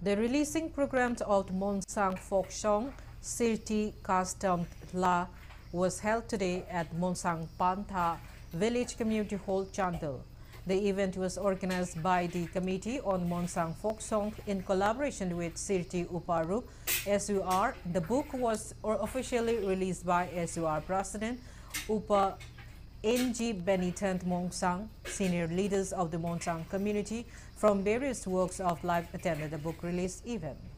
The releasing program of Monsang folk song Sirti Custom La was held today at Monsang Pantha Village Community Hall, Chandel. The event was organized by the Committee on Monsang Folk Song in collaboration with Sirti Uparu SUR. The book was officially released by SUR President Upa N.G. Benitant Monsang. Senior leaders of the Monsang community from various walks of life attended the book release event.